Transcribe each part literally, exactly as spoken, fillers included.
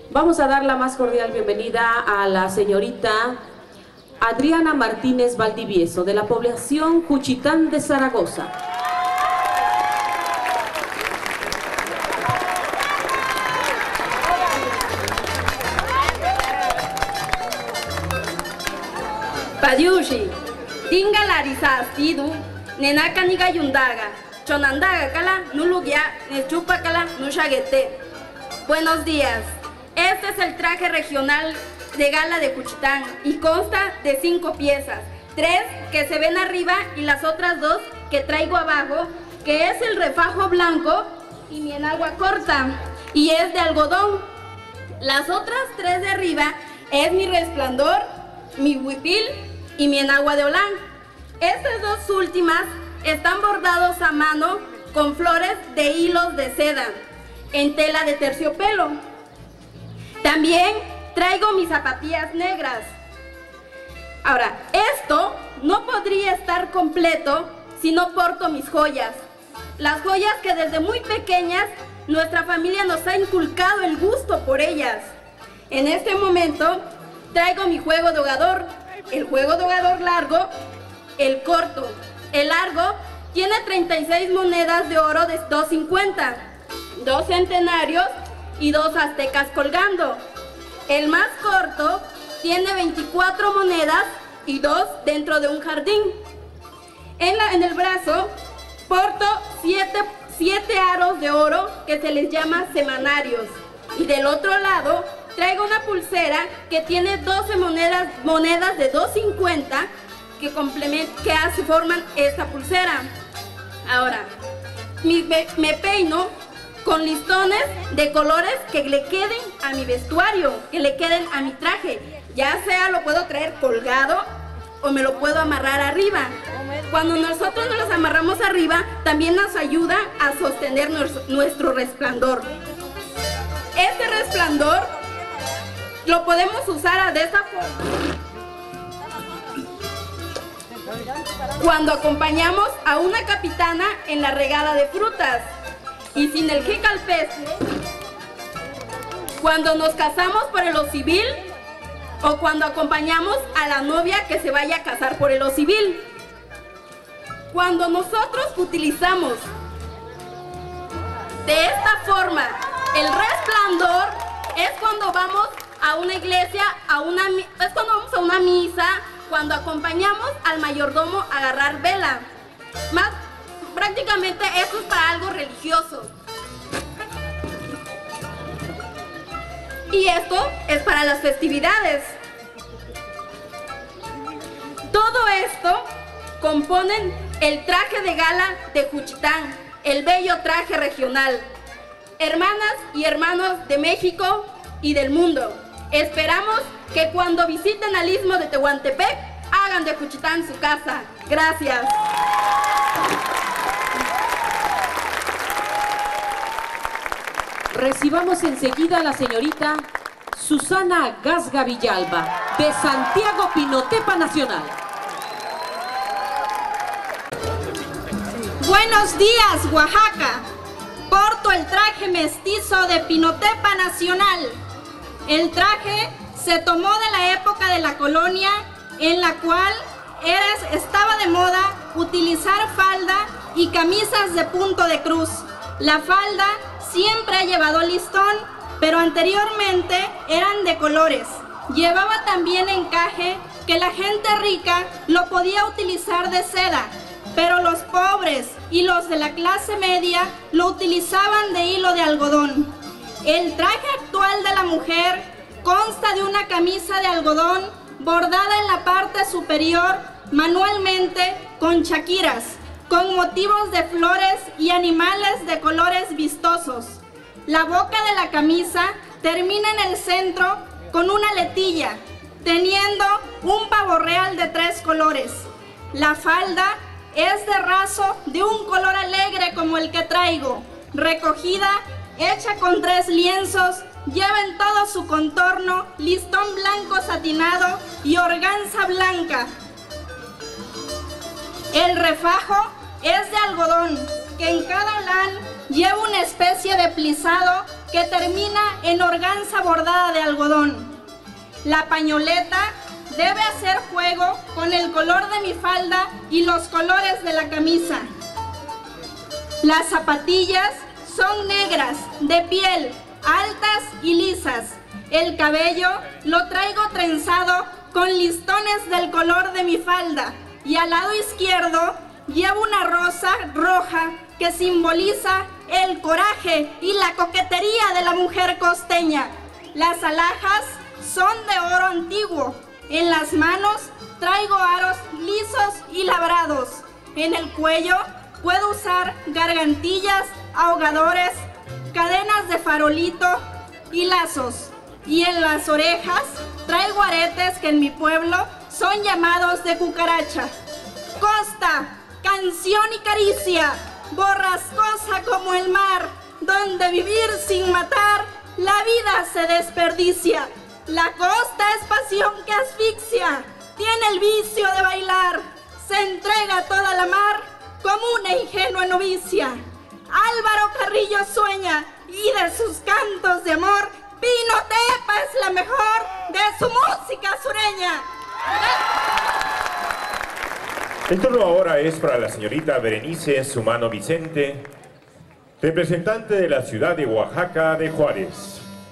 Vamos a dar la más cordial bienvenida a la señorita Adriana Martínez Valdivieso, de la población Juchitán de Zaragoza. Padiushi, tinga larisas tidu, nenaka niga yundaga, chonandaga kala, nulugia, nechupa kala, nushagete. Buenos días, este es el traje regional de gala de Juchitán y consta de cinco piezas, tres que se ven arriba y las otras dos que traigo abajo, que es el refajo blanco y mi enagua corta y es de algodón. Las otras tres de arriba es mi resplandor, mi huipil y mi enagua de Holán. Estas dos últimas están bordados a mano con flores de hilos de seda en tela de terciopelo. También traigo mis zapatillas negras. Ahora, esto no podría estar completo si no porto mis joyas. Las joyas que desde muy pequeñas nuestra familia nos ha inculcado el gusto por ellas. En este momento traigo mi juego de hogador. El juego de hogador largo, el corto. El largo tiene treinta y seis monedas de oro de dos cincuenta, dos centenarios y dos aztecas colgando. El más corto tiene veinticuatro monedas y dos dentro de un jardín. En, la, en el brazo porto siete, siete aros de oro que se les llama semanarios. Y del otro lado traigo una pulsera que tiene doce monedas, monedas de dos cincuenta que, que hace, forman esta pulsera. Ahora, mi, me, me peino con listones de colores que le queden a mi vestuario, que le queden a mi traje. Ya sea lo puedo traer colgado o me lo puedo amarrar arriba. Cuando nosotros nos los amarramos arriba, también nos ayuda a sostener nuestro, nuestro resplandor. Este resplandor lo podemos usar de esta forma cuando acompañamos a una capitana en la regada de frutas. Y sin el jicalpestre, cuando nos casamos por el lo civil o cuando acompañamos a la novia que se vaya a casar por el lo civil. Cuando nosotros utilizamos de esta forma el resplandor, es cuando vamos a una iglesia, a una, es cuando vamos a una misa, cuando acompañamos al mayordomo a agarrar vela. Más prácticamente esto es para algo religioso. Y esto es para las festividades. Todo esto componen el traje de gala de Juchitán, el bello traje regional. Hermanas y hermanos de México y del mundo, esperamos que cuando visiten al Istmo de Tehuantepec, hagan de Juchitán su casa. Gracias. Recibamos enseguida a la señorita Susana Gasga Villalba, de Santiago Pinotepa Nacional. Buenos días, Oaxaca. Porto el traje mestizo de Pinotepa Nacional. El traje se tomó de la época de la colonia, en la cual era, estaba de moda utilizar falda y camisas de punto de cruz. La falda siempre ha llevado listón, pero anteriormente eran de colores. Llevaba también encaje que la gente rica lo podía utilizar de seda, pero los pobres y los de la clase media lo utilizaban de hilo de algodón. El traje actual de la mujer consta de una camisa de algodón bordada en la parte superior manualmente con chaquiras, con motivos de flores y animales de colores vistosos. La boca de la camisa termina en el centro con una letilla, teniendo un pavo real de tres colores. La falda es de raso de un color alegre como el que traigo, recogida, hecha con tres lienzos, lleva en todo su contorno listón blanco satinado y organza blanca. El refajo es de algodón, que en cada lán lleva una especie de plisado que termina en organza bordada de algodón. La pañoleta debe hacer juego con el color de mi falda y los colores de la camisa. Las zapatillas son negras, de piel, altas y lisas. El cabello lo traigo trenzado con listones del color de mi falda y al lado izquierdo llevo una rosa roja que simboliza el coraje y la coquetería de la mujer costeña. Las alhajas son de oro antiguo. En las manos traigo aros lisos y labrados. En el cuello puedo usar gargantillas, ahogadores, cadenas de farolito y lazos. Y en las orejas traigo aretes que en mi pueblo son llamados de cucaracha. Costa, canción y caricia, borrascosa como el mar, donde vivir sin matar, la vida se desperdicia. La costa es pasión que asfixia, tiene el vicio de bailar, se entrega toda la mar como una ingenua novicia. Álvaro Carrillo sueña y de sus cantos de amor, Pinotepa es la mejor de su música sureña. El turno ahora es para la señorita Berenice Sumano Vicente, representante de la ciudad de Oaxaca de Juárez.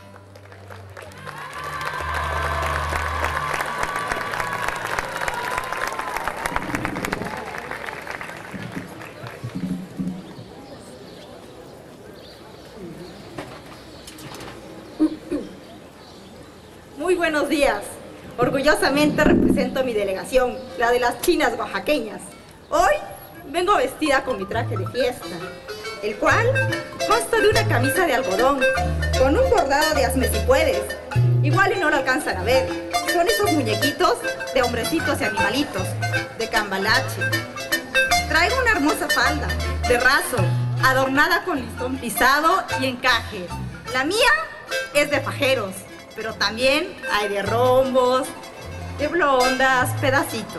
Muy buenos días. Orgullosamente represento a mi delegación, la de las chinas oaxaqueñas. Hoy vengo vestida con mi traje de fiesta, el cual consta de una camisa de algodón con un bordado de hazme si puedes. Igual y no lo alcanzan a ver. Son esos muñequitos de hombrecitos y animalitos, de cambalache. Traigo una hermosa falda de raso, adornada con listón pisado y encaje. La mía es de fajeros, pero también hay de rombos, de blondas, pedacitos.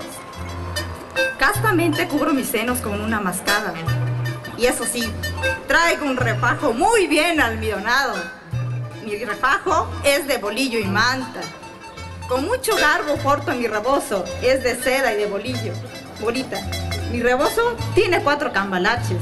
Castamente cubro mis senos con una mascada. Y eso sí, traigo un refajo muy bien almidonado. Mi refajo es de bolillo y manta. Con mucho garbo porto mi rebozo, es de seda y de bolillo, bolita. Mi rebozo tiene cuatro cambalaches.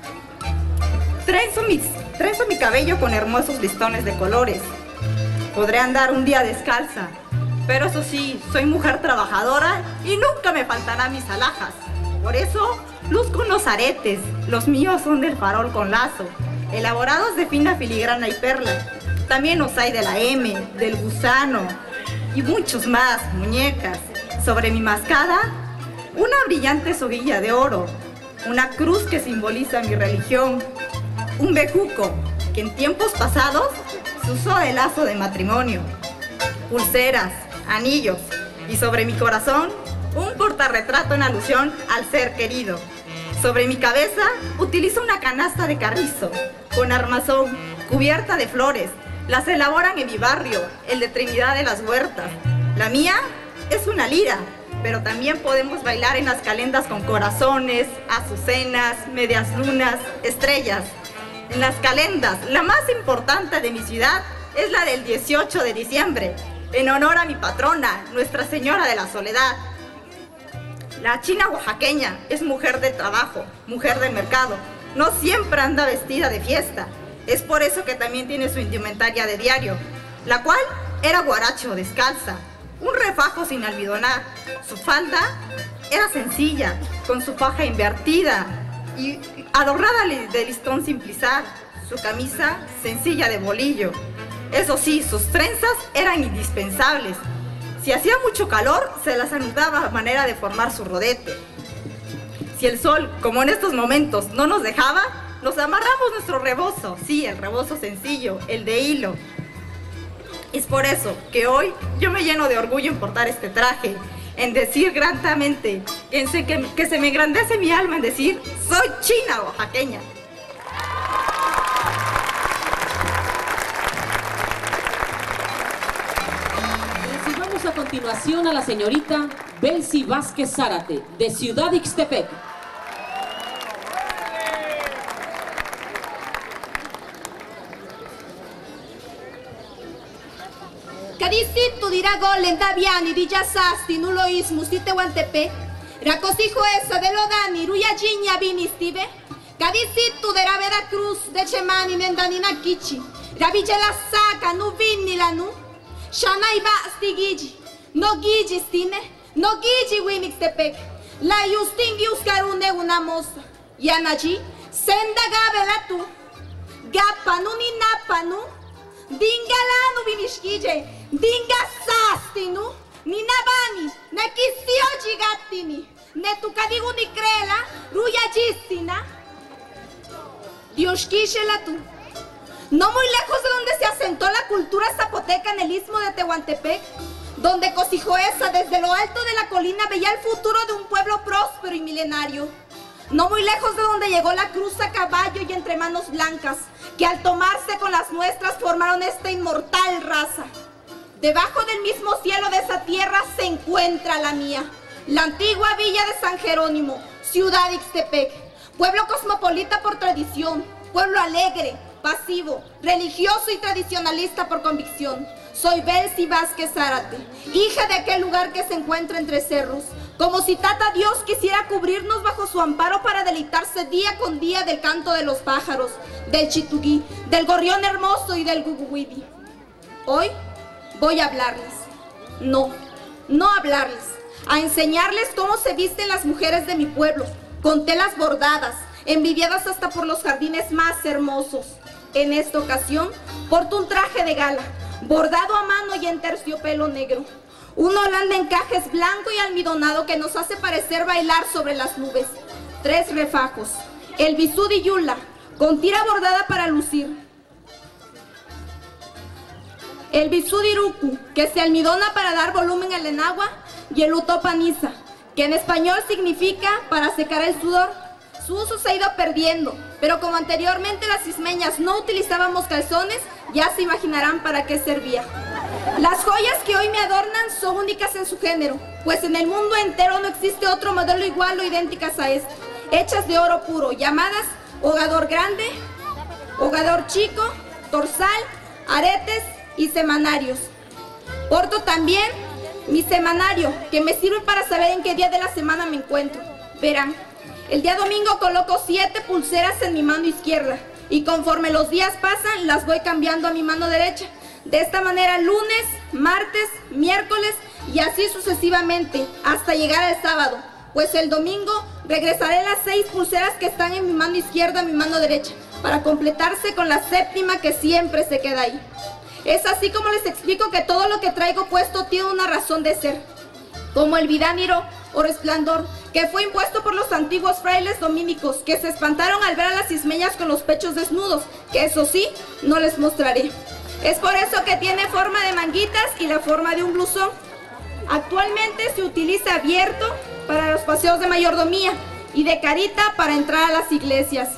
Trenzo, mis, trenzo mi cabello con hermosos listones de colores. Podré andar un día descalza, pero eso sí, soy mujer trabajadora y nunca me faltarán mis alhajas. Por eso, luzco unos aretes. Los míos son del farol con lazo, elaborados de fina filigrana y perla. También los hay de la M, del gusano y muchos más, muñecas. Sobre mi mascada, una brillante soguilla de oro, una cruz que simboliza mi religión, un bejuco que en tiempos pasados se usó el lazo de matrimonio, pulseras, anillos y sobre mi corazón un portarretrato en alusión al ser querido. Sobre mi cabeza utilizo una canasta de carrizo con armazón cubierta de flores. Las elaboran en mi barrio, el de Trinidad de las Huertas. La mía es una lira, pero también podemos bailar en las calendas con corazones, azucenas, medias lunas, estrellas. En las calendas, la más importante de mi ciudad es la del dieciocho de diciembre, en honor a mi patrona, Nuestra Señora de la Soledad. La china oaxaqueña es mujer de trabajo, mujer de mercado. No siempre anda vestida de fiesta. Es por eso que también tiene su indumentaria de diario, la cual era guaracho, descalza, un refajo sin almidonar. Su falda era sencilla, con su faja invertida y adornada de listón sin plisar. Su camisa sencilla de bolillo. Eso sí, sus trenzas eran indispensables. Si hacía mucho calor, se las anudaba a manera de formar su rodete. Si el sol, como en estos momentos, no nos dejaba, nos amarramos nuestro rebozo. Sí, el rebozo sencillo, el de hilo. Es por eso que hoy yo me lleno de orgullo en portar este traje, en decir grandemente, en se, que, que se me engrandece mi alma en decir, soy china oaxaqueña. Recibamos a continuación a la señorita Belsi Vázquez Zárate, de Ciudad Ixtepec. Cadicitu dirá golen daviani di jasasti nulo ismus di Tehuantepec. Racosijo esa de lodani ruya jiña vinistive. Cadicitu de la Veracruz de Chemani nendanina kichi. Ravilla la saca nu vinni la nu. Shanai basti gigi. No gigi stine. No gigi winixtepec. La justin giuscarune una moza. Yanaji senda gabela tu. Gapanu ni napanu. Dingalanu vinishkije. Dinga sastinu, ni nabani, na kisio gigatini, ne tu cadigu ni crela, ruya gistina. Dios la tú. No muy lejos de donde se asentó la cultura zapoteca en el istmo de Tehuantepec, donde Cosijoesa desde lo alto de la colina veía el futuro de un pueblo próspero y milenario. No muy lejos de donde llegó la cruz a caballo y entre manos blancas, que al tomarse con las nuestras formaron esta inmortal raza. Debajo del mismo cielo de esa tierra se encuentra la mía, la antigua villa de San Jerónimo, ciudad Ixtepec, pueblo cosmopolita por tradición, pueblo alegre, pasivo, religioso y tradicionalista por convicción. Soy Belsi Vázquez Zárate, hija de aquel lugar que se encuentra entre cerros. Como si Tata Dios quisiera cubrirnos bajo su amparo para deleitarse día con día del canto de los pájaros, del chituguí, del gorrión hermoso y del guguguidi. Hoy voy a hablarles, no, no hablarles, a enseñarles cómo se visten las mujeres de mi pueblo, con telas bordadas, envidiadas hasta por los jardines más hermosos. En esta ocasión, porto un traje de gala, bordado a mano y en terciopelo negro. Un holán de encajes blanco y almidonado que nos hace parecer bailar sobre las nubes. Tres refajos, el bisú de yula, con tira bordada para lucir. El bisú de iruku, que se almidona para dar volumen al enagua, y el utopaniza, que en español significa para secar el sudor. Su uso se ha ido perdiendo, pero como anteriormente las ismeñas no utilizábamos calzones, ya se imaginarán para qué servía. Las joyas que hoy me adornan son únicas en su género, pues en el mundo entero no existe otro modelo igual o idénticas a este, hechas de oro puro, llamadas hogador grande, hogador chico, dorsal, aretes y semanarios. Porto también mi semanario, que me sirve para saber en qué día de la semana me encuentro. Verán, el día domingo coloco siete pulseras en mi mano izquierda y conforme los días pasan las voy cambiando a mi mano derecha. De esta manera lunes, martes, miércoles y así sucesivamente hasta llegar al sábado, pues el domingo regresaré las seis pulseras que están en mi mano izquierda a mi mano derecha para completarse con la séptima que siempre se queda ahí. Es así como les explico que todo lo que traigo puesto tiene una razón de ser, como el vidániro o resplandor que fue impuesto por los antiguos frailes dominicos que se espantaron al ver a las ismeñas con los pechos desnudos, que eso sí, no les mostraré. Es por eso que tiene forma de manguitas y la forma de un blusón. Actualmente se utiliza abierto para los paseos de mayordomía y de carita para entrar a las iglesias.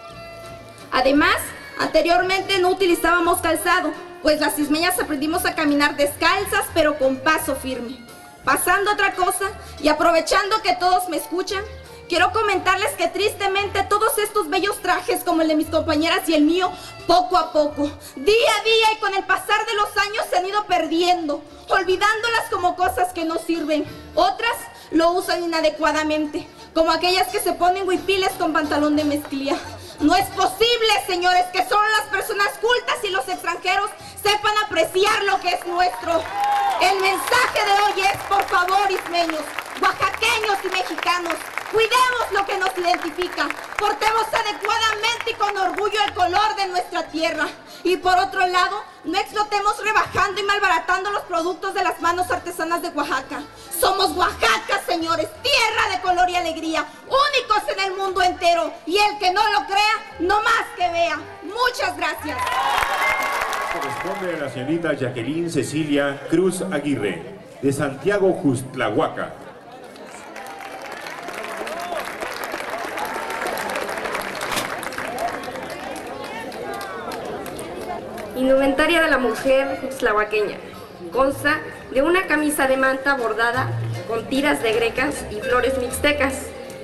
Además, anteriormente no utilizábamos calzado, pues las ismeñas aprendimos a caminar descalzas pero con paso firme. Pasando a otra cosa y aprovechando que todos me escuchan, quiero comentarles que tristemente todos estos bellos trajes como el de mis compañeras y el mío, poco a poco, día a día y con el pasar de los años se han ido perdiendo, olvidándolas como cosas que no sirven. Otras lo usan inadecuadamente, como aquellas que se ponen huipiles con pantalón de mezclilla. No es posible, señores, que solo las personas cultas y los extranjeros sepan apreciar lo que es nuestro. El mensaje de hoy es, por favor, ismeños, oaxaqueños y mexicanos, cuidemos lo que nos identifica, portemos adecuadamente y con orgullo el color de nuestra tierra. Y por otro lado, no explotemos rebajando y malbaratando los productos de las manos artesanas de Oaxaca. Somos Oaxaca, señores, tierra de color y alegría, únicos en el mundo entero. Y el que no lo crea, no más que vea. Muchas gracias. Corresponde a la señorita Jacqueline Cecilia Cruz Aguirre, de Santiago Justlahuaca. Indumentaria de la mujer justlahuaqueña. Consta de una camisa de manta bordada con tiras de grecas y flores mixtecas.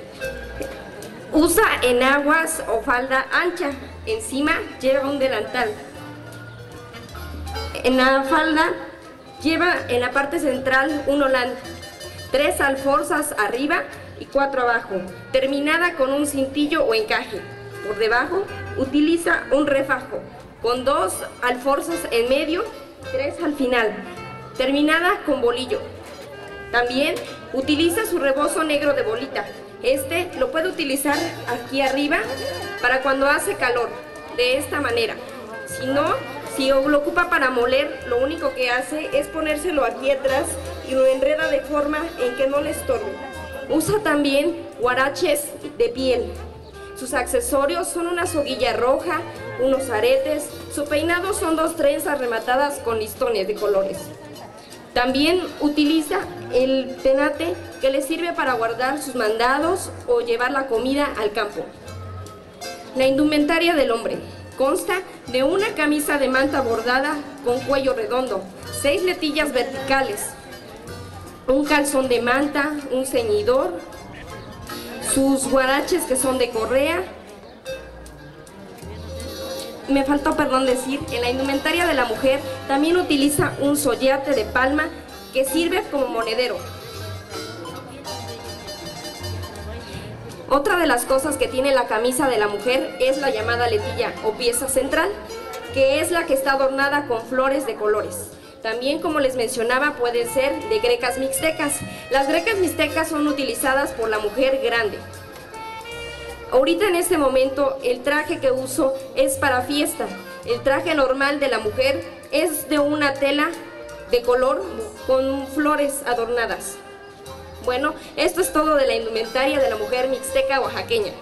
Usa enaguas o falda ancha. Encima lleva un delantal. En la falda Lleva en la parte central un holán, tres alforzas arriba y cuatro abajo, terminada con un cintillo o encaje. Por debajo utiliza un refajo, con dos alforzas en medio, tres al final, terminada con bolillo. También utiliza su rebozo negro de bolita. Este lo puede utilizar aquí arriba para cuando hace calor, de esta manera. Si no, si lo ocupa para moler, lo único que hace es ponérselo aquí atrás y lo enreda de forma en que no le estorbe. Usa también huaraches de piel. Sus accesorios son una soguilla roja, unos aretes. Su peinado son dos trenzas rematadas con listones de colores. También utiliza el tenate, que le sirve para guardar sus mandados o llevar la comida al campo. La indumentaria del hombre consta de una camisa de manta bordada con cuello redondo, seis letillas verticales, un calzón de manta, un ceñidor, sus guaraches que son de correa. Me faltó, perdón, decir, en la indumentaria de la mujer también utiliza un sollate de palma que sirve como monedero. Otra de las cosas que tiene la camisa de la mujer es la llamada letilla o pieza central, que es la que está adornada con flores de colores. También, como les mencionaba, pueden ser de grecas mixtecas. Las grecas mixtecas son utilizadas por la mujer grande. Ahorita en este momento el traje que uso es para fiesta. El traje normal de la mujer es de una tela de color con flores adornadas. Bueno, esto es todo de la indumentaria de la mujer mixteca oaxaqueña.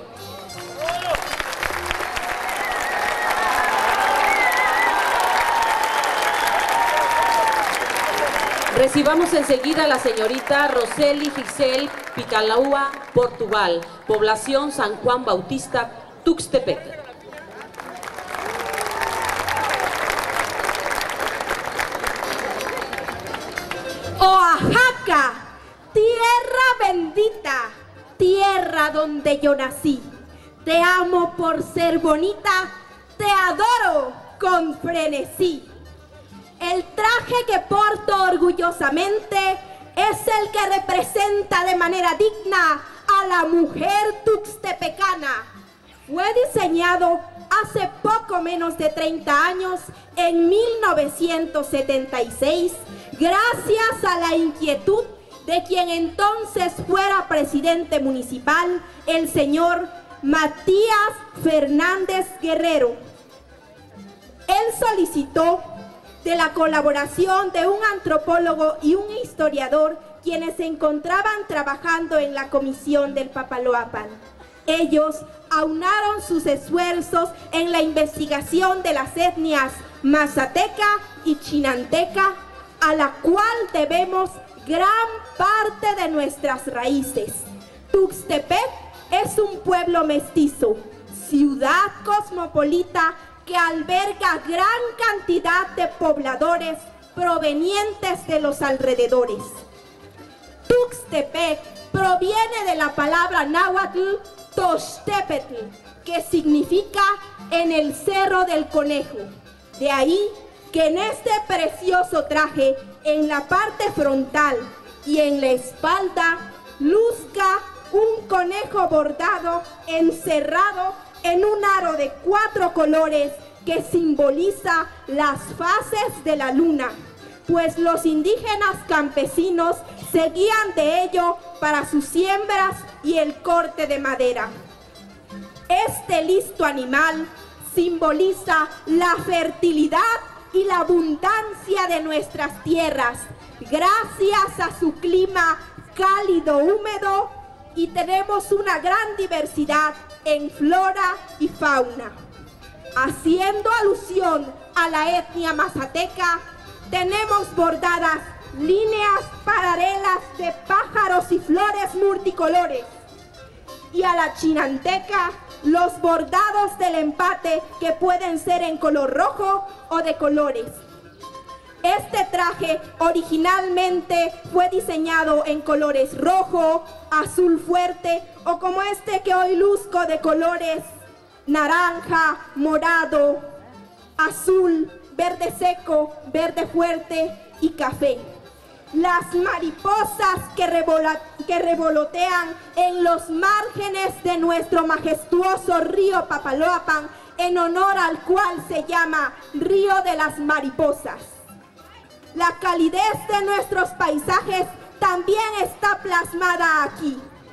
Recibamos enseguida a la señorita Roseli Giselle Picalaua Portugal, población San Juan Bautista, Tuxtepec. Oaxaca, tierra bendita, tierra donde yo nací. Te amo por ser bonita, te adoro con frenesí. El traje que porto orgullosamente es el que representa de manera digna a la mujer tuxtepecana. Fue diseñado hace poco menos de treinta años, en mil novecientos setenta y seis, gracias a la inquietud de quien entonces fuera presidente municipal, el señor Matías Fernández Guerrero. Él solicitó de la colaboración de un antropólogo y un historiador, quienes se encontraban trabajando en la comisión del Papaloapan. Ellos aunaron sus esfuerzos en la investigación de las etnias mazateca y chinanteca, a la cual debemos gran parte de nuestras raíces. Tuxtepec es un pueblo mestizo, ciudad cosmopolita que alberga gran cantidad de pobladores provenientes de los alrededores. Tuxtepec proviene de la palabra náhuatl Toxtepetl, que significa en el cerro del conejo. De ahí que en este precioso traje, en la parte frontal y en la espalda, luzca un conejo bordado encerrado en un aro de cuatro colores que simboliza las fases de la luna, pues los indígenas campesinos se guían de ello para sus siembras y el corte de madera. Este listo animal simboliza la fertilidad y la abundancia de nuestras tierras, gracias a su clima cálido, húmedo, y tenemos una gran diversidad en flora y fauna. Haciendo alusión a la etnia mazateca, tenemos bordadas líneas paralelas de pájaros y flores multicolores, y a la chinanteca los bordados del empate, que pueden ser en color rojo o de colores. Este traje originalmente fue diseñado en colores rojo, azul fuerte, o como este que hoy luzco, de colores naranja, morado, azul, verde seco, verde fuerte y café. Las mariposas que, revola, que revolotean en los márgenes de nuestro majestuoso río Papaloapan, en honor al cual se llama Río de las Mariposas. La calidez de nuestros paisajes también está plasmada aquí.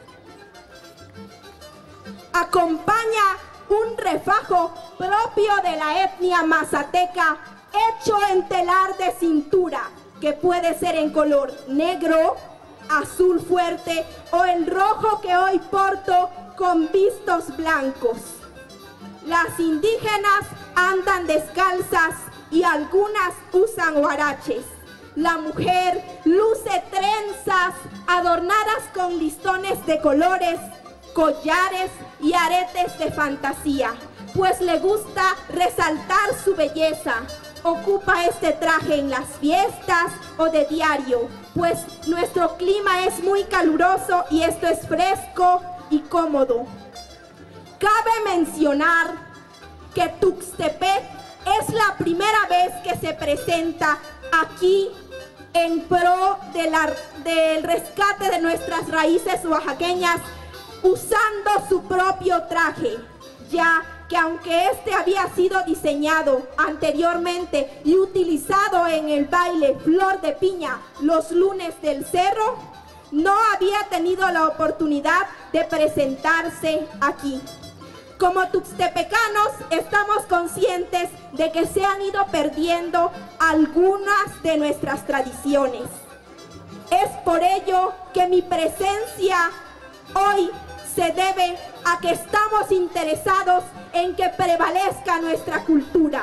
Acompaña un refajo propio de la etnia mazateca, hecho en telar de cintura, que puede ser en color negro, azul fuerte o el rojo que hoy porto con vistos blancos. Las indígenas andan descalzas y algunas usan huaraches. La mujer luce trenzas adornadas con listones de colores, collares y aretes de fantasía, pues le gusta resaltar su belleza. Ocupa este traje en las fiestas o de diario, pues nuestro clima es muy caluroso y esto es fresco y cómodo. Cabe mencionar que Tuxtepec es la primera vez que se presenta aquí en pro de la, del rescate de nuestras raíces oaxaqueñas, usando su propio traje, ya que aunque este había sido diseñado anteriormente y utilizado en el baile Flor de Piña los lunes del cerro, no había tenido la oportunidad de presentarse aquí. Como tuxtepecanos estamos conscientes de que se han ido perdiendo algunas de nuestras tradiciones. Es por ello que mi presencia hoy se debe a que estamos interesados en que prevalezca nuestra cultura.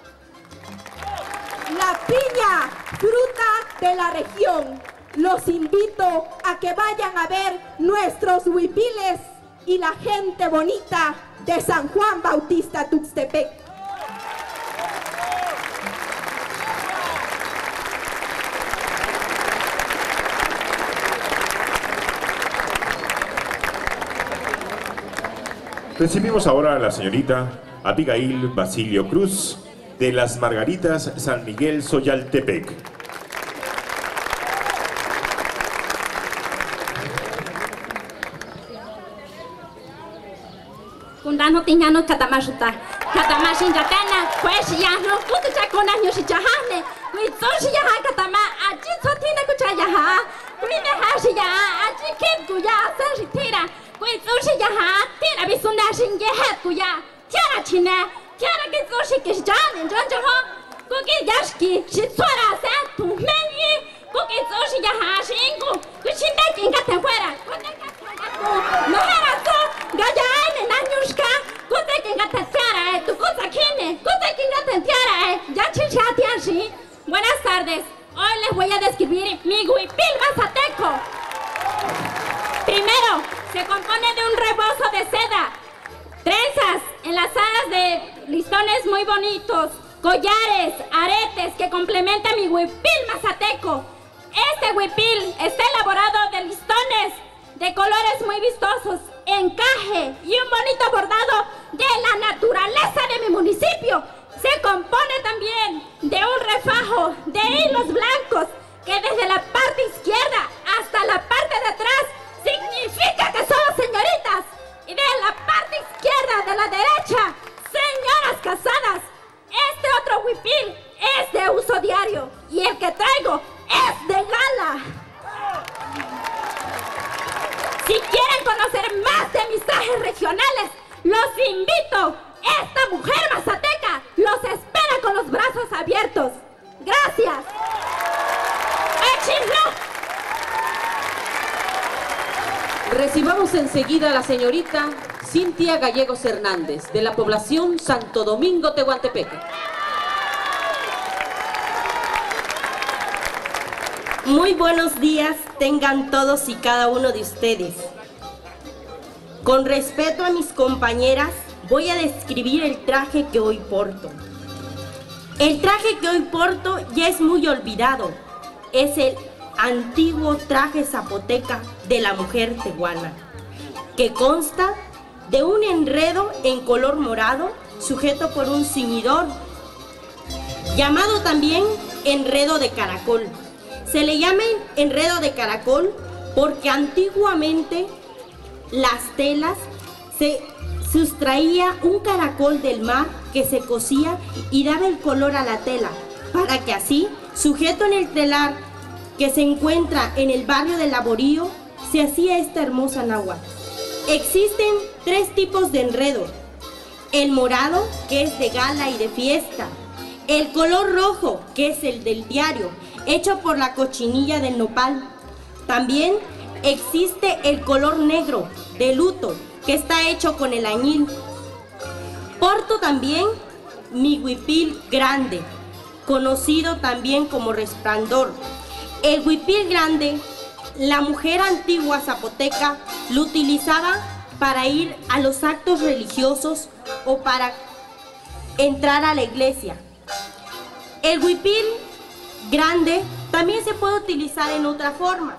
La piña, fruta de la región. Los invito a que vayan a ver nuestros huipiles y la gente bonita de San Juan Bautista Tuxtepec. Recibimos ahora a la señorita Abigail Basilio Cruz de las Margaritas San Miguel Soyaltepec. Kundano tiñano katamashuta, katamashin yatana, pues ya no kutucha konaño shichahane, kuitsoshi ya katama, achi sotina kuchayaha, kuine hashi ya, achi kid kuya, sashi tira, kuitsoshi ya, tira bisunda shingehet kuya, tiara chine, tiara kitsoshi kishjan, jonjoho, kuki yashki, shitsura sen, tumeni, kuki tsoshi ya, shingu, kushindaki ingate fuera, no era so, gayaene nanyushka, kute kingate tiara, tu kuta kine, kute kingate tiara, ya chichatiashi. Buenas tardes, hoy les voy a describir mi huipil mazateco. Primero, se compone de un rebozo de seda, trenzas enlazadas de listones muy bonitos, collares, aretes que complementan mi huipil mazateco. Este huipil está elaborado de listones de colores muy vistosos, encaje y un bonito bordado de la naturaleza de mi municipio. Se compone también de un refajo de hilos blancos que desde la parte izquierda hasta la parte de atrás significa que somos señoritas, y de la parte izquierda de la derecha, señoras casadas. Este otro huipil es de uso diario y el que traigo es de gala. Si quieren conocer más de mis trajes regionales, los invito. Esta mujer mazateca los espera con los brazos abiertos. Gracias. ¡Échenlo! Recibamos enseguida a la señorita Cintia Gallegos Hernández, de la población Santo Domingo Tehuantepec. Muy buenos días tengan todos y cada uno de ustedes. Con respeto a mis compañeras, voy a describir el traje que hoy porto. El traje que hoy porto ya es muy olvidado. Es el antiguo traje zapoteca de la mujer tehuana, que consta de un enredo en color morado sujeto por un ceñidor. llamado también enredo de caracol. Se le llama enredo de caracol porque antiguamente las telas se sustraía un caracol del mar que se cosía y daba el color a la tela, para que así, sujeto en el telar que se encuentra en el barrio del Laborío, se hacía esta hermosa náhuatl. Existen tres tipos de enredo: el morado, que es de gala y de fiesta; el color rojo, que es el del diario, hecho por la cochinilla del nopal; también existe el color negro, de luto, que está hecho con el añil. Porto también mi huipil grande, conocido también como resplandor. El huipil grande, la mujer antigua zapoteca lo utilizaba para ir a los actos religiosos o para entrar a la iglesia. El huipil grande también se puede utilizar en otra forma.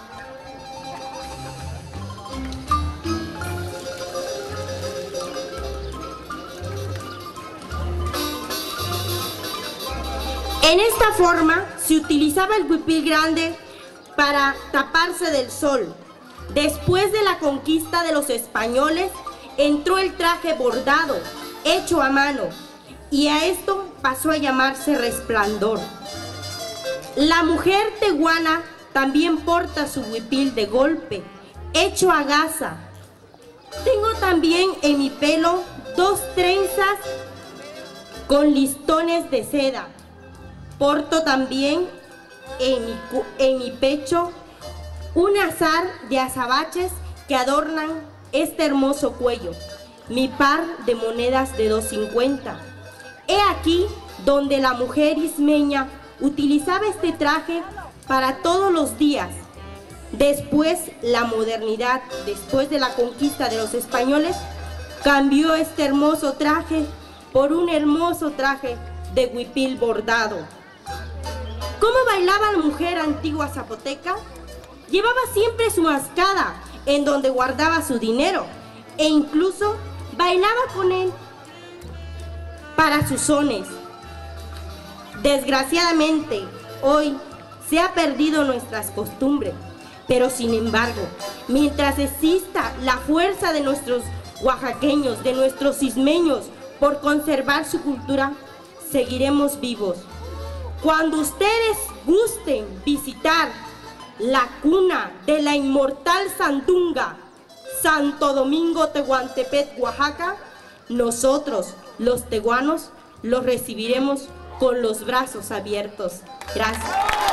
En esta forma se utilizaba el huipil grande para taparse del sol. Después de la conquista de los españoles, entró el traje bordado, hecho a mano, y a esto pasó a llamarse resplandor. La mujer tehuana también porta su huipil de golpe, hecho a gasa. Tengo también en mi pelo dos trenzas con listones de seda. Porto también en mi, en mi pecho un azar de azabaches que adornan este hermoso cuello, mi par de monedas de dos cincuenta. He aquí donde la mujer ismeña utilizaba este traje para todos los días. Después, la modernidad, después de la conquista de los españoles, cambió este hermoso traje por un hermoso traje de huipil bordado. ¿Cómo bailaba la mujer antigua zapoteca? Llevaba siempre su mascada, en donde guardaba su dinero, e incluso bailaba con él para sus sones. Desgraciadamente, hoy se ha perdido nuestras costumbres, pero sin embargo, mientras exista la fuerza de nuestros oaxaqueños, de nuestros ismeños, por conservar su cultura, seguiremos vivos. Cuando ustedes gusten visitar la cuna de la inmortal Sandunga, Santo Domingo Tehuantepec, Oaxaca, nosotros, los tehuanos, los recibiremos con los brazos abiertos. Gracias.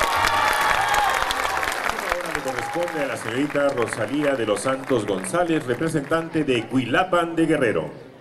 Ahora le corresponde a la señorita Rosalía de los Santos González, representante de Cuilapan de Guerrero.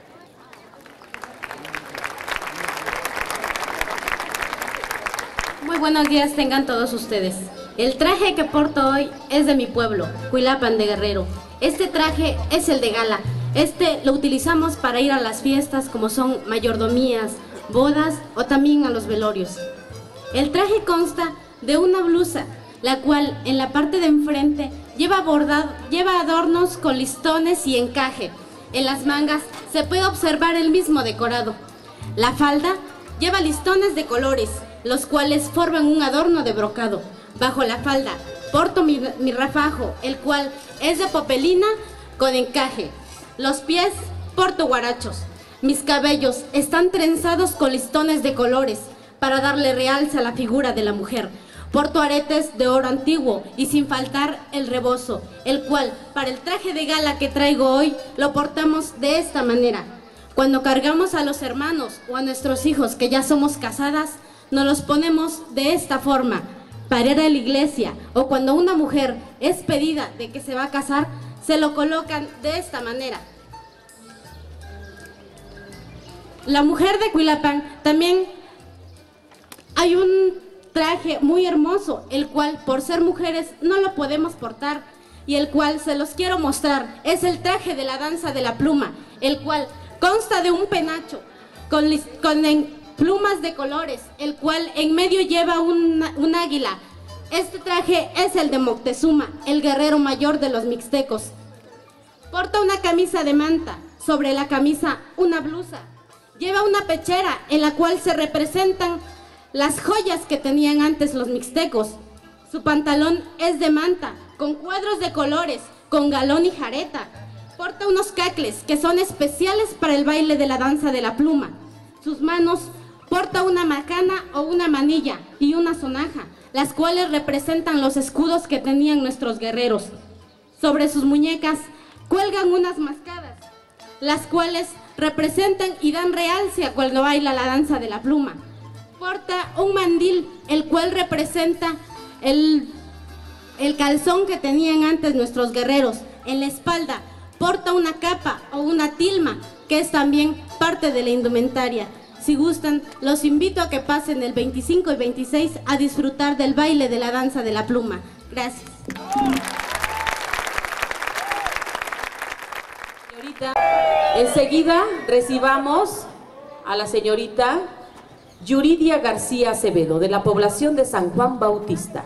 Muy buenos días tengan todos ustedes. El traje que porto hoy es de mi pueblo, Cuilapan de Guerrero. Este traje es el de gala. Este lo utilizamos para ir a las fiestas como son mayordomías, bodas o también a los velorios. El traje consta de una blusa, la cual en la parte de enfrente lleva bordado, lleva adornos con listones y encaje. En las mangas se puede observar el mismo decorado. La falda lleva listones de colores, los cuales forman un adorno de brocado. Bajo la falda porto mi, mi rafajo, el cual es de popelina con encaje. Los pies porto guarachos. Mis cabellos están trenzados con listones de colores para darle realce a la figura de la mujer. Porto aretes de oro antiguo y sin faltar el rebozo, el cual para el traje de gala que traigo hoy lo portamos de esta manera. Cuando cargamos a los hermanos o a nuestros hijos que ya somos casadas, nos los ponemos de esta forma para ir a la iglesia, o cuando una mujer es pedida de que se va a casar, se lo colocan de esta manera. La mujer de Cuilapan también hay un traje muy hermoso, el cual por ser mujeres no lo podemos portar y el cual se los quiero mostrar. Es el traje de la danza de la pluma, el cual consta de un penacho con, con en, plumas de colores, el cual en medio lleva un, un águila. Este traje es el de Moctezuma, el guerrero mayor de los mixtecos. Porta una camisa de manta, sobre la camisa una blusa. Lleva una pechera en la cual se representan las joyas que tenían antes los mixtecos. Su pantalón es de manta, con cuadros de colores, con galón y jareta. Porta unos cacles que son especiales para el baile de la danza de la pluma. Sus manos porta una macana o una manilla y una sonaja, las cuales representan los escudos que tenían nuestros guerreros. Sobre sus muñecas cuelgan unas mascadas, las cuales representan y dan realce a cuando baila la danza de la pluma. Porta un mandil, el cual representa el, el calzón que tenían antes nuestros guerreros. En la espalda porta una capa o una tilma, que es también parte de la indumentaria. Si gustan, los invito a que pasen el veinticinco y veintiséis a disfrutar del baile de la danza de la pluma. Gracias. Señorita, enseguida recibamos a la señorita Yuridia García Acevedo, de la población de San Juan Bautista.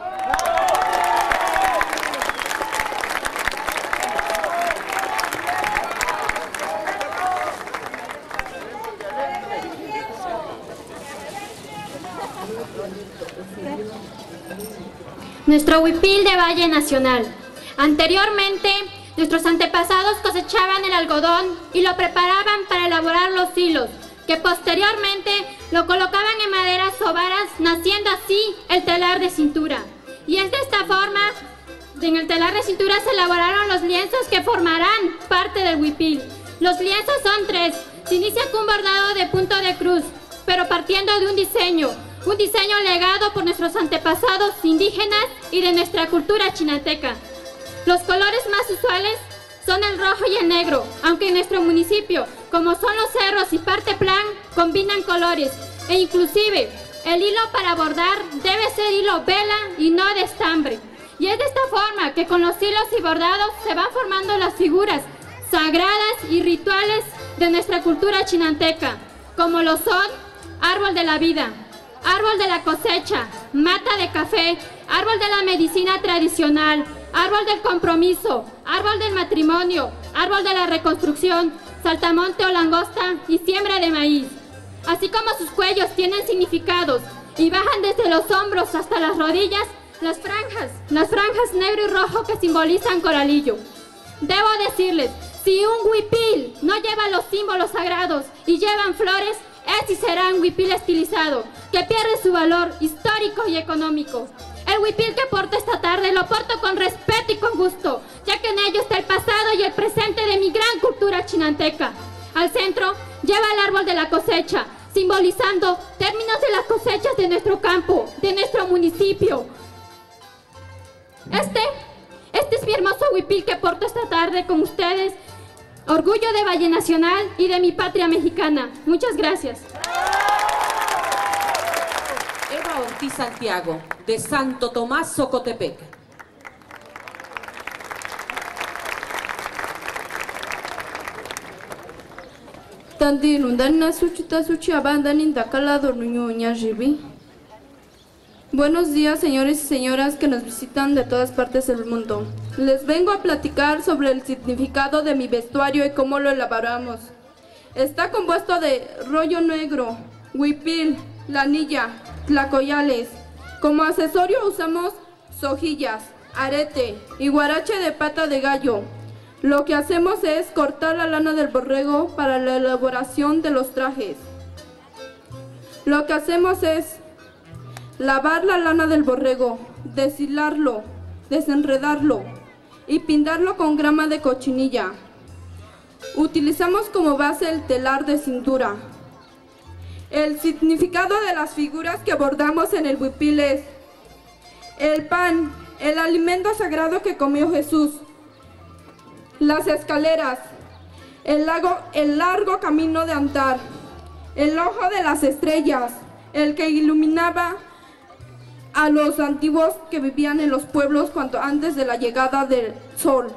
Nuestro huipil de Valle Nacional. Anteriormente, nuestros antepasados cosechaban el algodón y lo preparaban para elaborar los hilos, que posteriormente lo colocaban en maderas o varas, naciendo así el telar de cintura. Y es de esta forma, en el telar de cintura se elaboraron los lienzos que formarán parte del huipil. Los lienzos son tres. Se inicia con un bordado de punto de cruz, pero partiendo de un diseño, un diseño legado por nuestros antepasados indígenas y de nuestra cultura chinateca. Los colores más usuales son el rojo y el negro, aunque en nuestro municipio, como son los cerros y parte plan, combinan colores, e inclusive el hilo para bordar debe ser hilo vela y no de estambre. Y es de esta forma que con los hilos y bordados se van formando las figuras sagradas y rituales de nuestra cultura chinanteca, como lo son árbol de la vida, árbol de la cosecha, mata de café, árbol de la medicina tradicional, árbol del compromiso, árbol del matrimonio, árbol de la reconstrucción, saltamonte o langosta y siembra de maíz. Así como sus cuellos tienen significados y bajan desde los hombros hasta las rodillas, las franjas, las franjas negro y rojo que simbolizan coralillo. Debo decirles, si un huipil no lleva los símbolos sagrados y llevan flores, ese será un huipil estilizado, que pierde su valor histórico y económico. El huipil que porto esta tarde lo porto con respeto y con gusto, ya que en ello está el pasado y el presente de mi gran cultura chinanteca. Al centro lleva el árbol de la cosecha, simbolizando términos de las cosechas de nuestro campo, de nuestro municipio. Este, este es mi hermoso huipil que porto esta tarde con ustedes, orgullo de Valle Nacional y de mi patria mexicana. Muchas gracias. Eva Ortiz Santiago, de Santo Tomás, Socotepec. Buenos días, señores y señoras que nos visitan de todas partes del mundo. Les vengo a platicar sobre el significado de mi vestuario y cómo lo elaboramos. Está compuesto de rollo negro, huipil, lanilla, tlacoyales. Como accesorio usamos sojillas, arete y guarache de pata de gallo. Lo que hacemos es cortar la lana del borrego para la elaboración de los trajes. Lo que hacemos es lavar la lana del borrego, deshilarlo, desenredarlo y pintarlo con grama de cochinilla. Utilizamos como base el telar de cintura. El significado de las figuras que bordamos en el huipil es el pan, el alimento sagrado que comió Jesús, las escaleras, el, lago, el largo camino de andar, el ojo de las estrellas, el que iluminaba a los antiguos que vivían en los pueblos cuanto antes de la llegada del sol.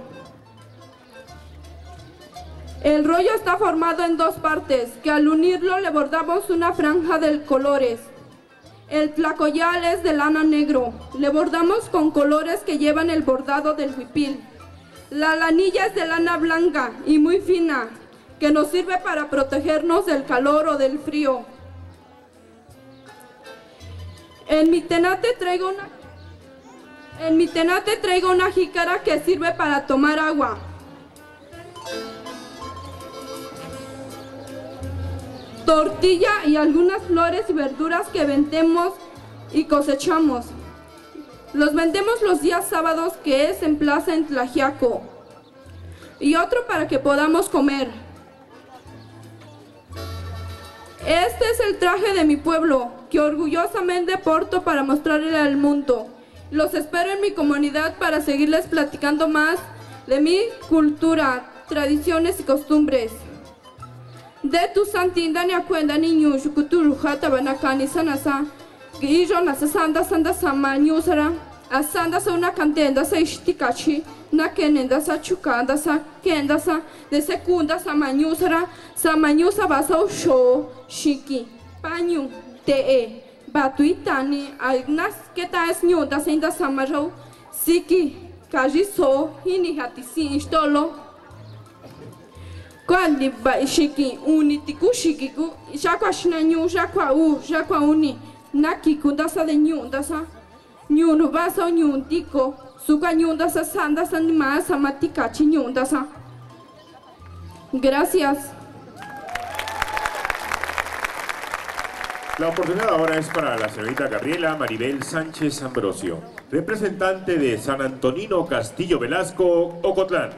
El rollo está formado en dos partes, que al unirlo le bordamos una franja de colores. El tlacoyal es de lana negro, le bordamos con colores que llevan el bordado del huipil. La lanilla es de lana blanca y muy fina, que nos sirve para protegernos del calor o del frío. En mi tenate traigo una... En mi tenate traigo una jícara que sirve para tomar agua. Tortilla y algunas flores y verduras que vendemos y cosechamos. Los vendemos los días sábados, que es en plaza en Tlaxiaco. Y otro para que podamos comer. Este es el traje de mi pueblo, que orgullosamente porto para mostrarle al mundo. Los espero en mi comunidad para seguirles platicando más de mi cultura, tradiciones y costumbres. De tu santindania cuenda niño shukuturu hata banakani sanasa, guillo nasa sanda sanda sama nyusara, asanda sa una cantenda sa ishtikachi, na kenenda sa chukanda sa kenda sa, de secunda sa manyusara, sa manyusa basa usho, shiki, panyu, te e. Batuitani, agnas keta es nyuda senda samarau, siki, kajiso, hini hatisi istolo. Quando ba shiki uni tiku shiki ku, jakwa shnanyu, jakwa u, jakwa uni, naki kundasa de nyundasa, nyunu basa nyundiko, suka nyundasa sanda sanima samatikachi nyundasa. Gracias. La oportunidad ahora es para la señorita Gabriela Maribel Sánchez Ambrosio, representante de San Antonino Castillo Velasco, Ocotlán.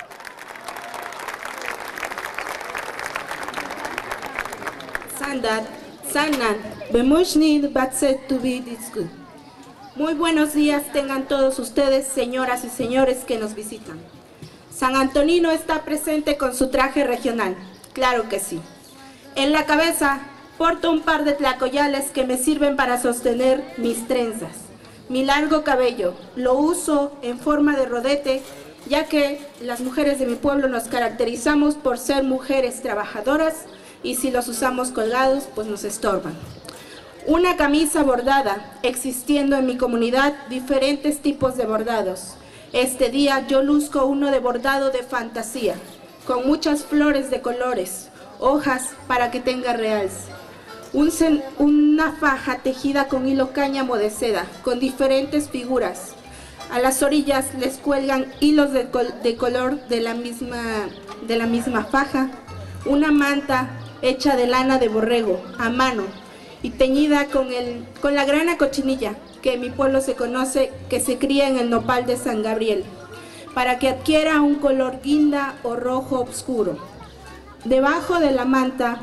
Sandat, Sanan, Bemushnid, Batset to be discu. Muy buenos días tengan todos ustedes, señoras y señores que nos visitan. San Antonino está presente con su traje regional, claro que sí. En la cabeza porto un par de tlacoyales que me sirven para sostener mis trenzas. Mi largo cabello lo uso en forma de rodete, ya que las mujeres de mi pueblo nos caracterizamos por ser mujeres trabajadoras y si los usamos colgados, pues nos estorban. Una camisa bordada, existiendo en mi comunidad diferentes tipos de bordados. Este día yo luzco uno de bordado de fantasía, con muchas flores de colores, hojas para que tenga realce. Un sen, una faja tejida con hilo cáñamo de seda, con diferentes figuras. A las orillas les cuelgan hilos de, col, de color de la, misma, de la misma faja. Una manta hecha de lana de borrego, a mano, y teñida con, el, con la grana cochinilla, que en mi pueblo se conoce, que se cría en el nopal de San Gabriel, para que adquiera un color guinda o rojo oscuro. Debajo de la manta,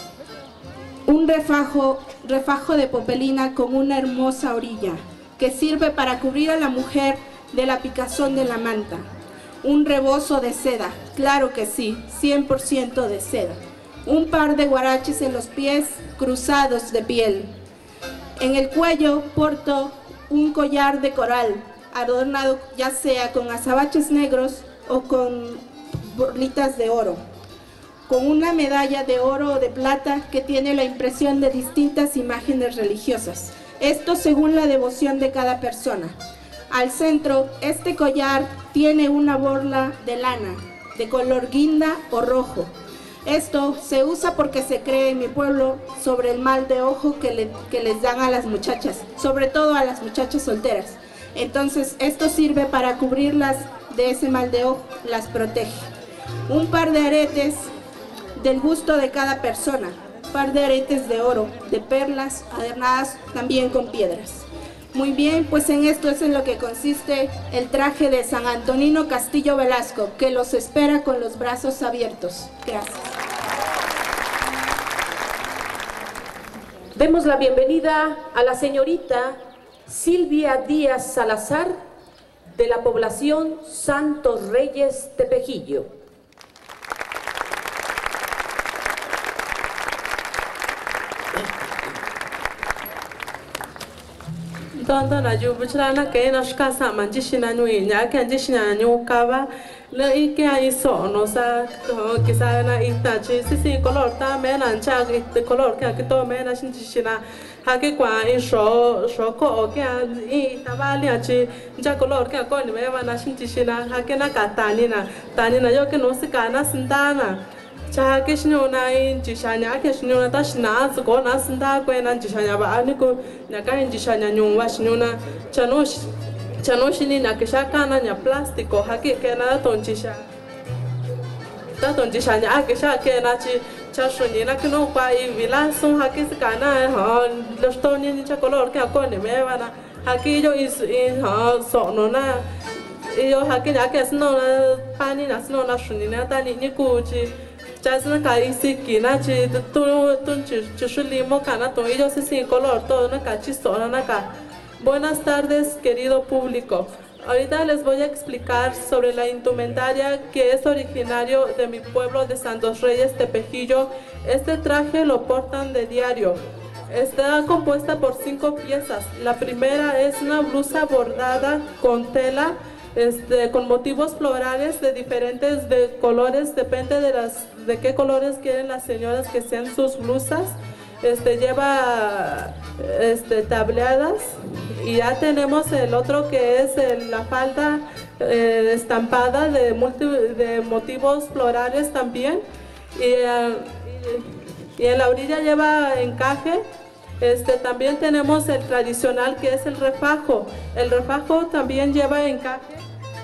un refajo, refajo de popelina con una hermosa orilla, que sirve para cubrir a la mujer de la picazón de la manta. Un rebozo de seda, claro que sí, cien por ciento de seda. Un par de guaraches en los pies, cruzados de piel. En el cuello porto un collar de coral, adornado ya sea con azabaches negros o con bolitas de oro, con una medalla de oro o de plata que tiene la impresión de distintas imágenes religiosas. Esto según la devoción de cada persona. Al centro, este collar tiene una borla de lana, de color guinda o rojo. Esto se usa porque se cree en mi pueblo sobre el mal de ojo que, le, que les dan a las muchachas, sobre todo a las muchachas solteras. Entonces, esto sirve para cubrirlas de ese mal de ojo, las protege. Un par de aretes del gusto de cada persona, par de aretes de oro, de perlas, adornadas también con piedras. Muy bien, pues en esto es en lo que consiste el traje de San Antonino Castillo Velasco, que los espera con los brazos abiertos. Gracias. Demos la bienvenida a la señorita Silvia Díaz Salazar, de la población Santos Reyes Tepejillo. Donde la lluvia na que nos casa manchina nuña que anchina nucava le y que hay sono sa que sa na itachi si si color ta me na cha de color que que to me na chinchina ha que qua y so so ko que y tabalia chi ya color que ko ni me va na chinchina ha que na katani na tani na yo que no se cana sindana cha ke shinu na in jishanya ke shinu na tash na ko na sinda ko na jishanya ba ani ko na ka in jishanya nyu wa shinu na chano chano shini na ke shaka na nya plástico ha ke ke na ton jisha ta ton jishanya ke sha ke na chi cha shuni na ke no pa i vila son ha ke ska na ha los toni ni cha color ke ko ne me va na ha ke yo is in ha so no na yo ha ke ya ke sno na pa ni na sno na shuni na ta ni ni ku chi cha sno ka isi ki na chi tu tu chi chi shuli mo ka na to yo se sin color todo na ka chi so na ka. Buenas tardes, querido público. Ahorita les voy a explicar sobre la indumentaria que es originario de mi pueblo de Santos Reyes, Tepejillo. Este traje lo portan de diario. Está compuesta por cinco piezas. La primera es una blusa bordada con tela, este, con motivos florales de diferentes de colores. Depende de, las, de qué colores quieren las señoras que sean sus blusas. Este, lleva este, tableadas, y ya tenemos el otro que es el, la falda eh, estampada de, multi, de motivos florales también, y, eh, y, y en la orilla lleva encaje. Este, también tenemos el tradicional que es el refajo. El refajo también lleva encaje.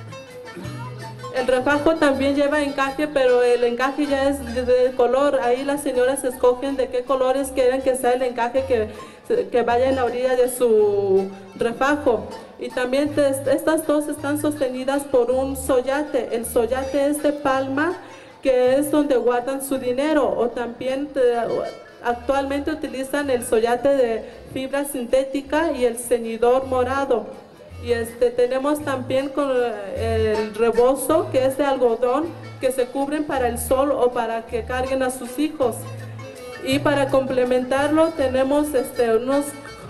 El refajo también lleva encaje, pero el encaje ya es de, de color. Ahí las señoras escogen de qué colores quieren que sea el encaje que, que vaya en la orilla de su refajo. Y también te, estas dos están sostenidas por un soyate. El soyate es de palma, que es donde guardan su dinero. O también te, actualmente utilizan el soyate de fibra sintética y el ceñidor morado. Y este, tenemos también con el rebozo, que es de algodón, que se cubren para el sol o para que carguen a sus hijos. Y para complementarlo tenemos este, unos,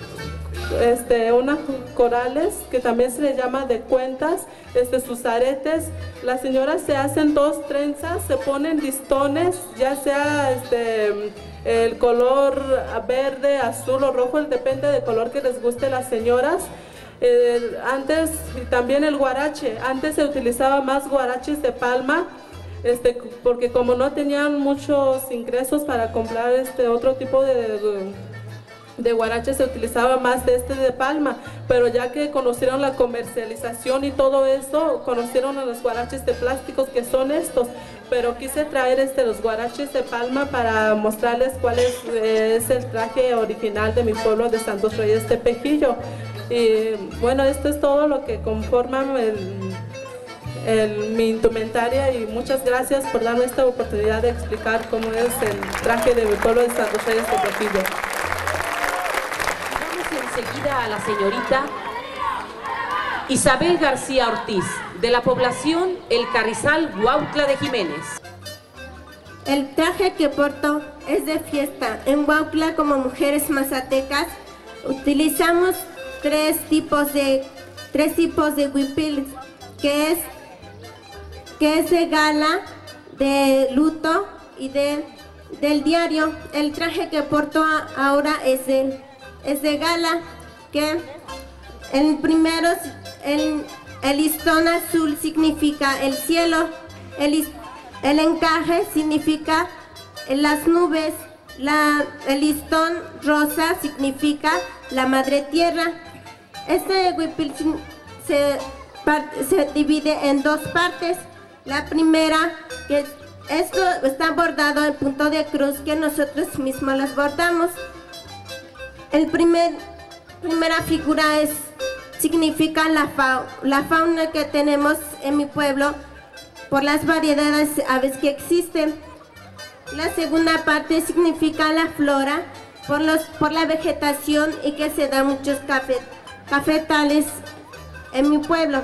este, unas corales, que también se les llama de cuentas, este, sus aretes. Las señoras se hacen dos trenzas, se ponen listones, ya sea este, el color verde, azul o rojo, depende del color que les guste a las señoras. Eh, antes, y también el guarache, antes se utilizaba más guaraches de palma, este, porque como no tenían muchos ingresos para comprar este otro tipo de, de, de guaraches, se utilizaba más de este de palma, pero ya que conocieron la comercialización y todo eso, conocieron a los guaraches de plásticos, que son estos, pero quise traer este, los guaraches de palma para mostrarles cuál es, eh, es el traje original de mi pueblo de Santos Reyes, Tepejillo. Y bueno, esto es todo lo que conforma el, el, mi indumentaria, y muchas gracias por darme esta oportunidad de explicar cómo es el traje de mi pueblo de Santos Reyes, Tepejillo. Vamos enseguida a la señorita Isabel García Ortiz, de la población El Carrizal, Huautla de Jiménez. El traje que porto es de fiesta. En Huautla, como mujeres mazatecas, utilizamos tres tipos de tres tipos de huipil, que es que es de gala, de luto y de del diario. El traje que porto ahora es de es de gala, que el primero el, el listón azul significa el cielo, el, el encaje significa las nubes, la, el listón rosa significa la madre tierra. Este huipil se, se divide en dos partes. La primera, que esto está bordado en punto de cruz, que nosotros mismos las bordamos. El primer primera figura es significa la, fa, la fauna que tenemos en mi pueblo por las variedades de aves que existen. La segunda parte significa la flora por, los, por la vegetación y que se da muchos café, cafetales en mi pueblo.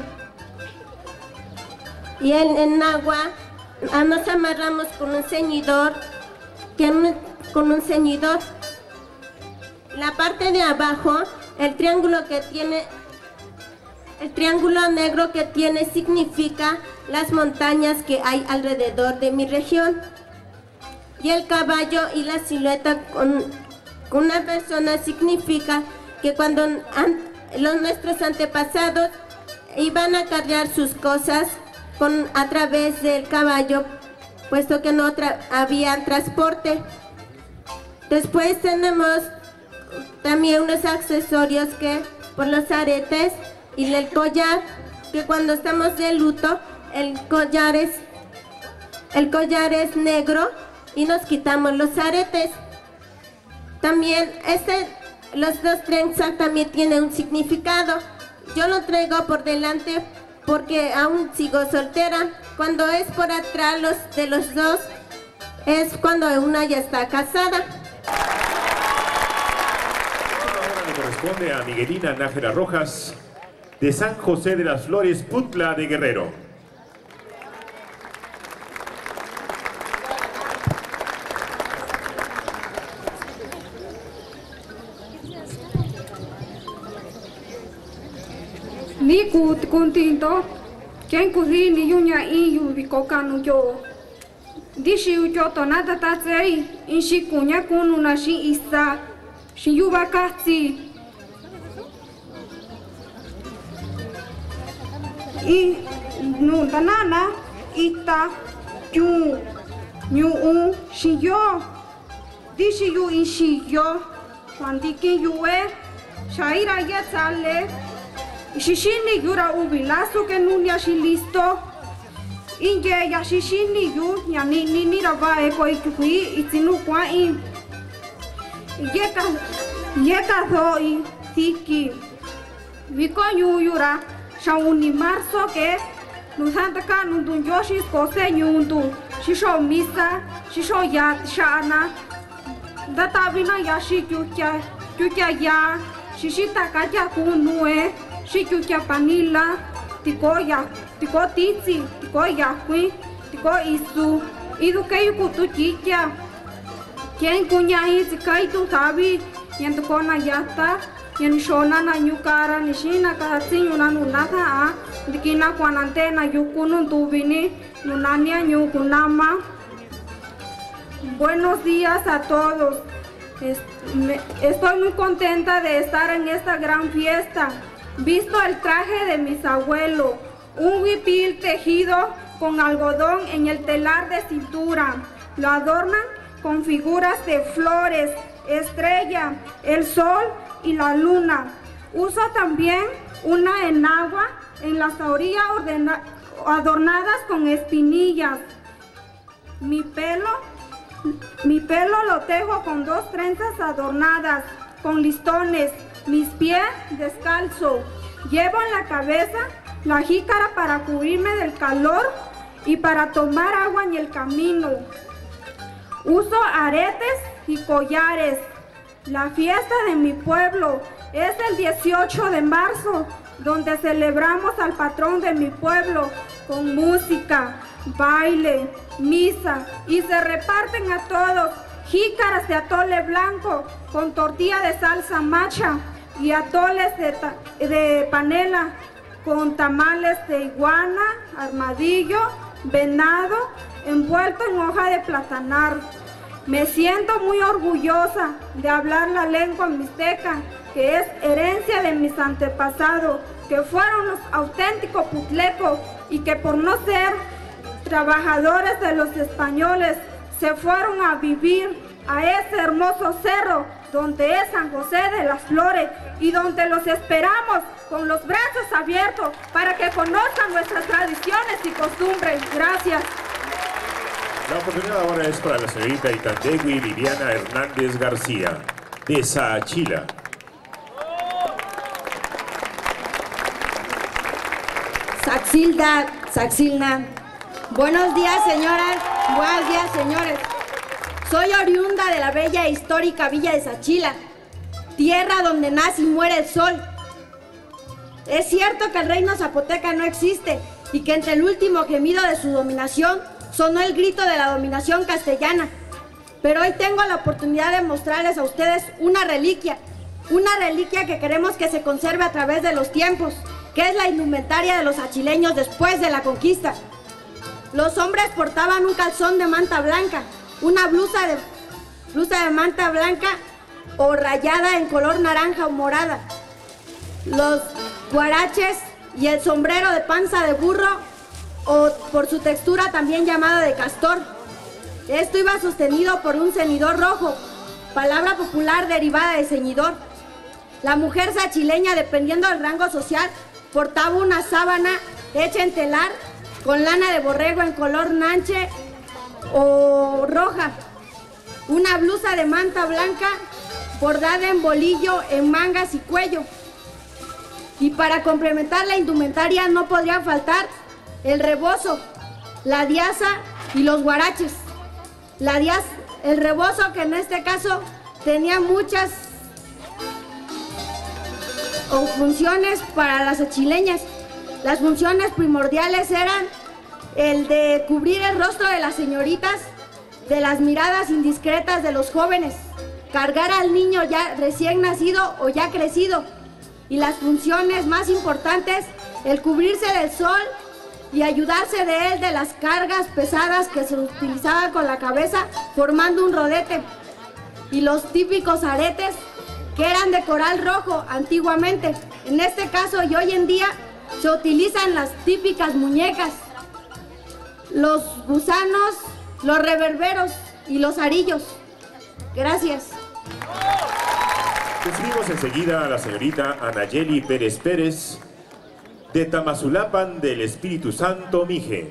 Y en, en agua nos amarramos con un ceñidor, que, con un ceñidor. La parte de abajo, el triángulo que tiene, el triángulo negro que tiene significa las montañas que hay alrededor de mi región. Y el caballo y la silueta con, con una persona significa que cuando an, los, nuestros antepasados iban a cargar sus cosas con, a través del caballo puesto que no tra había transporte. Después tenemos también unos accesorios que por los aretes y el collar, que cuando estamos de luto el collar es, el collar es negro y nos quitamos los aretes. También este, los dos trenzas también tienen un significado. Yo lo traigo por delante porque aún sigo soltera. Cuando es por atrás los, de los dos es cuando una ya está casada. Ahora le corresponde a Miguelina Nájera Rojas, de San José de las Flores, Putla de Guerrero. Ni kut kuntinto, quien kuzi ni yunya in yu bikokanu yo. Dishi yo tonata tatsei, in shi kunya kunu na shi isa, shi yuba katsi. I nu tanana ita yu nyu un shi yo. Dishi yu in shi yo, wandiki yuwe, shaira ya sale. Shishini yura ubilazo que nunya shi listo. Inye ya shishini yu ya ni ni ni raba eko ikui itinu kwa in. Yeka yeka zo i tiki. Viko yu yura shauni marzo que nusanta ka nundun yoshi kose nyundu. Shisho misa, shisho ya shana. Data vina ya shi kyukya kyukya ya. Shishita kaya kunue. Shikukia panila, tiko ya, tiko titsi, tiko yakui, tiko isu, idu que yukutu chikia. Quien kunya hizi kaitu sabi, yan tukona yata, yan shona na nyukara, nishina kahati yuna nunaka a, dikina kwanante na yukunu tubini, nunania nyukunama. Buenos días a todos. Estoy muy contenta de estar en esta gran fiesta. Visto el traje de mis abuelos, un huipil tejido con algodón en el telar de cintura. Lo adornan con figuras de flores, estrella, el sol y la luna. Uso también una enagua en las orillas adornadas con espinillas. Mi pelo, mi pelo lo tejo con dos trenzas adornadas con listones. Mis pies descalzo. Llevo en la cabeza la jícara para cubrirme del calor y para tomar agua en el camino. Uso aretes y collares. La fiesta de mi pueblo es el dieciocho de marzo, donde celebramos al patrón de mi pueblo con música, baile, misa y se reparten a todos jícaras de atole blanco con tortilla de salsa macha y atoles de, de panela con tamales de iguana, armadillo, venado, envuelto en hoja de platanar. Me siento muy orgullosa de hablar la lengua mixteca, que es herencia de mis antepasados, que fueron los auténticos putlecos y que por no ser trabajadores de los españoles se fueron a vivir a ese hermoso cerro donde es San José de las Flores y donde los esperamos con los brazos abiertos para que conozcan nuestras tradiciones y costumbres. Gracias. La oportunidad ahora es para la señorita Itandegui Viviana Hernández García, de Saachila. Saxilda, Saxilna. Buenos días, señoras. Buenos días, señores. Soy oriunda de la bella e histórica villa de Saachila, tierra donde nace y muere el sol. Es cierto que el reino zapoteca no existe y que entre el último gemido de su dominación sonó el grito de la dominación castellana. Pero hoy tengo la oportunidad de mostrarles a ustedes una reliquia, una reliquia que queremos que se conserve a través de los tiempos, que es la indumentaria de los sachileños después de la conquista. Los hombres portaban un calzón de manta blanca, una blusa de, blusa de manta blanca o rayada en color naranja o morada, los guaraches y el sombrero de panza de burro o por su textura también llamada de castor. Esto iba sostenido por un ceñidor rojo, palabra popular derivada de ceñidor. La mujer sachileña, dependiendo del rango social, portaba una sábana hecha en telar con lana de borrego en color nanche o roja, una blusa de manta blanca bordada en bolillo en mangas y cuello. Y para complementar la indumentaria no podrían faltar el rebozo, la diaza y los guaraches. La diaza, el rebozo, que en este caso tenía muchas funciones para las sachileñas. Las funciones primordiales eran el de cubrir el rostro de las señoritas de las miradas indiscretas de los jóvenes, cargar al niño ya recién nacido o ya crecido, y las funciones más importantes, el cubrirse del sol y ayudarse de él de las cargas pesadas que se utilizaban con la cabeza formando un rodete, y los típicos aretes que eran de coral rojo antiguamente. En este caso y hoy en día se utilizan las típicas muñecas, los gusanos, los reverberos y los arillos. Gracias. Recibimos enseguida a la señorita Anayeli Pérez Pérez, de Tamazulapan del Espíritu Santo, Mije.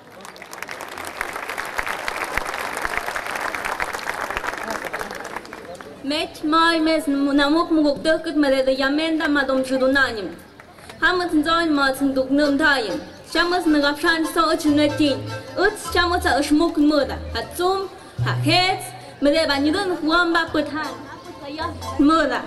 Mech mai mes namuk muguk deket mede de yamenda madom judunanyum. Hamas nzoin mas nduk num tayen. Shamas nagapshan so uchnetin. Uts shamas a ushmuk muda. Hatsum, ha heads, mede banidun huamba puthan. Muda.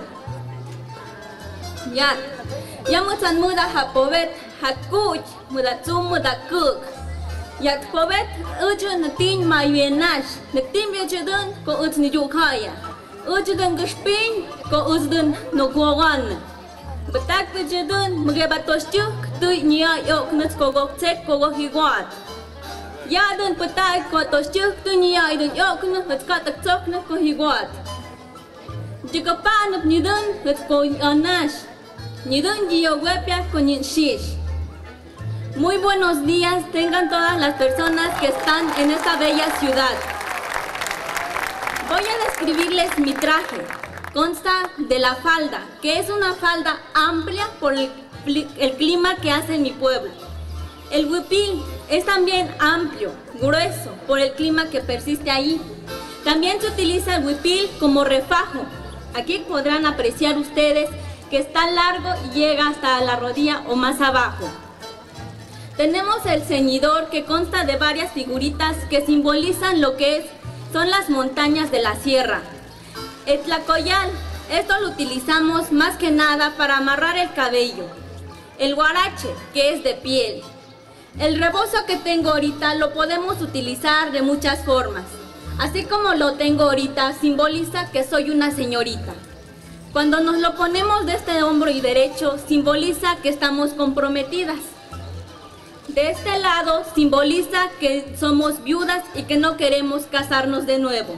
Yat. Yamutan muda ha povet, ha kuch, muda tsum muda kuk. Yak povet uchun natin mai vienash. Natin viachudun ko uts ni jukaya. Ujudun gespin ko uzdun no guawan. Betak tujudun magabatos juk tu nia yok nuts ko gok tek ko gok higuat. Yadun petak ko tos juk tu nia idun yok nuts ka tak tok nuts ko higuat. Jika pa nup nidun nuts ko anash. Nidun jiyo wepia ko nyin shish. Muy buenos días tengan todas las personas que están en esta bella ciudad. Voy a describirles mi traje. Consta de la falda, que es una falda amplia por el, el clima que hace en mi pueblo. El huipil es también amplio, grueso, por el clima que persiste ahí. También se utiliza el huipil como refajo. Aquí podrán apreciar ustedes que está largo y llega hasta la rodilla o más abajo. Tenemos el ceñidor, que consta de varias figuritas que simbolizan lo que es son las montañas de la sierra. El tlacoyal, esto lo utilizamos más que nada para amarrar el cabello. El guarache, que es de piel. El rebozo que tengo ahorita lo podemos utilizar de muchas formas. Así como lo tengo ahorita, simboliza que soy una señorita. Cuando nos lo ponemos de este hombro y derecho, simboliza que estamos comprometidas. De este lado simboliza que somos viudas y que no queremos casarnos de nuevo.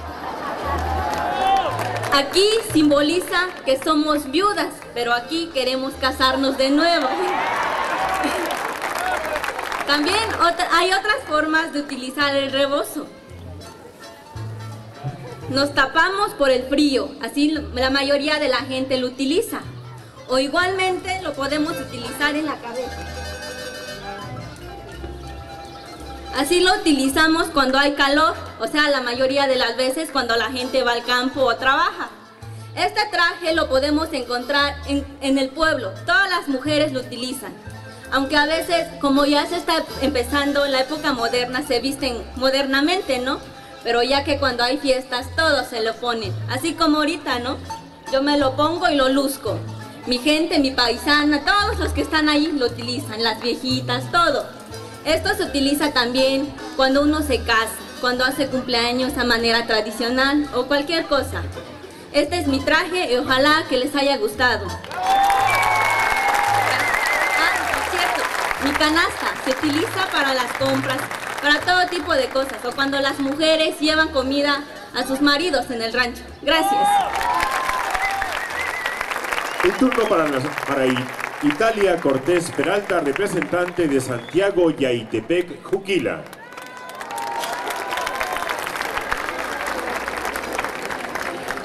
Aquí simboliza que somos viudas, pero aquí queremos casarnos de nuevo. También otra, hay otras formas de utilizar el rebozo. Nos tapamos por el frío, así la mayoría de la gente lo utiliza. O igualmente lo podemos utilizar en la cabeza. Así lo utilizamos cuando hay calor, o sea, la mayoría de las veces cuando la gente va al campo o trabaja. Este traje lo podemos encontrar en, en el pueblo, todas las mujeres lo utilizan. Aunque a veces, como ya se está empezando la época moderna, se visten modernamente, ¿no? Pero ya que cuando hay fiestas, todos se lo ponen. Así como ahorita, ¿no? Yo me lo pongo y lo luzco. Mi gente, mi paisana, todos los que están ahí lo utilizan, las viejitas, todo. Esto se utiliza también cuando uno se casa, cuando hace cumpleaños a manera tradicional o cualquier cosa. Este es mi traje y ojalá que les haya gustado. Ah, por cierto, mi canasta se utiliza para las compras, para todo tipo de cosas, o cuando las mujeres llevan comida a sus maridos en el rancho. Gracias. El turno para, la, para Italia Cortés Peralta, representante de Santiago Yaitepec, Juquila.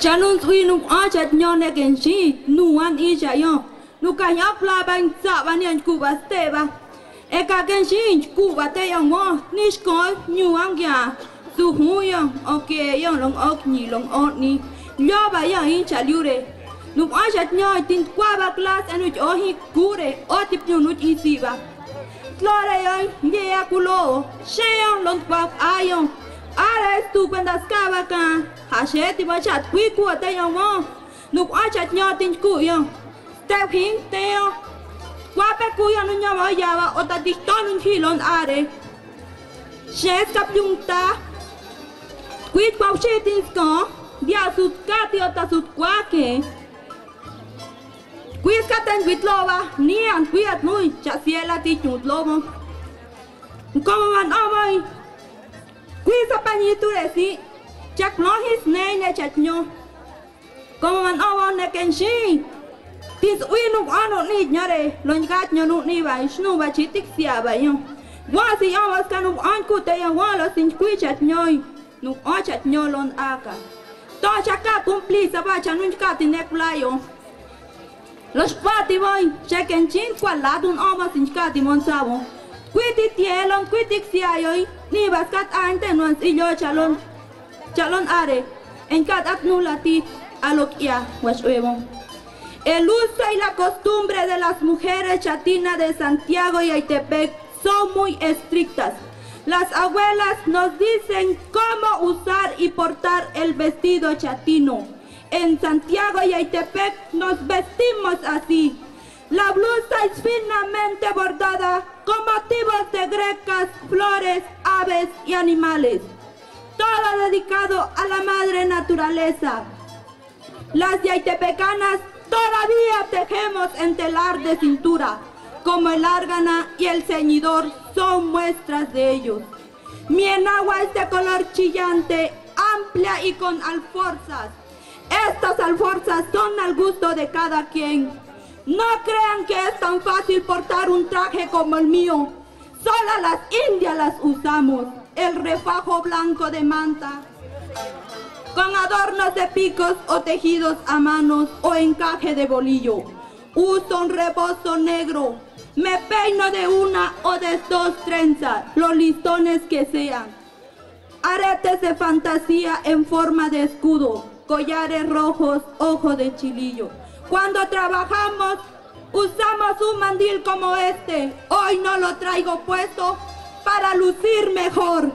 Chanun sui nuk achat nyone kenshi nuan isha yo. Nukaya plaban sabanian kuba steba. Eka kenshi kuba te yang mo nishko nyuang ya. Suhu yang oke yang long ok ni long ok ni. Nyoba yang isha liure. Nuk achat nyoy tin kwaba klas anuj ohi kure otip nyunut isiba. Flore yoy yea kulo. Sheong long kwak ayong. Ara estupendas kabaka. Hasheti bachat kwiku ate yang mo. Nuk achat nyotin kuyo. Step hing teo. Kwape kuyo no nyama yawa ota dikton hilon are. Shes kap yung ta. Kwit kwa shetin sko. Dia sut kati ota sut kwake. Kwit katen kwit loba. Nian kwit nui chasiela ti chut lobo. Como man omoy. Kwit sa panyitu resi. Chak no his name ne chat nyo. Como man omo ne kenshi. Tis uinuk ano ni nyare. Longat nyo nuk ni ba. Shnu ba chitik siya ba yo. Wasi awas ka nuk an kute yang wala sin kwi chat nyoy. Nuk o chat nyo lon aka. To chaka kumpli sa ba chanun ka tinek playo. Los pati boy. Checken chin kwa ladun omo sin ka timon sabo. Kwiti tielon kwitik siya yoy. Ni baskat ante nuans ilyo chalon. Chalon are, en cada nulati a lo que ya, el uso y la costumbre de las mujeres chatinas de Santiago y Aitepec son muy estrictas. Las abuelas nos dicen cómo usar y portar el vestido chatino. En Santiago y Aitepec nos vestimos así. La blusa es finamente bordada con motivos de grecas, flores, aves y animales. Todo dedicado a la madre naturaleza. Las yaitepecanas todavía tejemos en telar de cintura, como el árgana y el ceñidor son muestras de ellos. Mi enagua es de color chillante, amplia y con alforzas. Estas alforzas son al gusto de cada quien. No crean que es tan fácil portar un traje como el mío. Solo las indias las usamos. El refajo blanco de manta, con adornos de picos o tejidos a manos o encaje de bolillo. Uso un rebozo negro, me peino de una o de dos trenzas, los listones que sean. Aretes de fantasía en forma de escudo, collares rojos, ojo de chilillo. Cuando trabajamos, usamos un mandil como este. Hoy no lo traigo puesto para lucir mejor.